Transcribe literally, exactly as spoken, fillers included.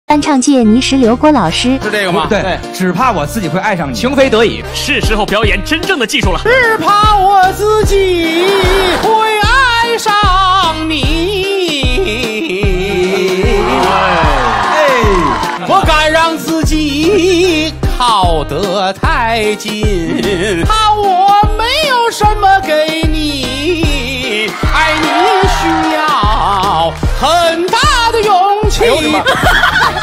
翻唱界泥石流郭老师是这个吗？ 对，对只怕我自己会爱上你， 情非得已， 是时候表演真正的技术了。 只怕我自己会爱上你，哎，不敢让自己靠得太近，怕我没有什么给你，爱你需要很大的勇气。哎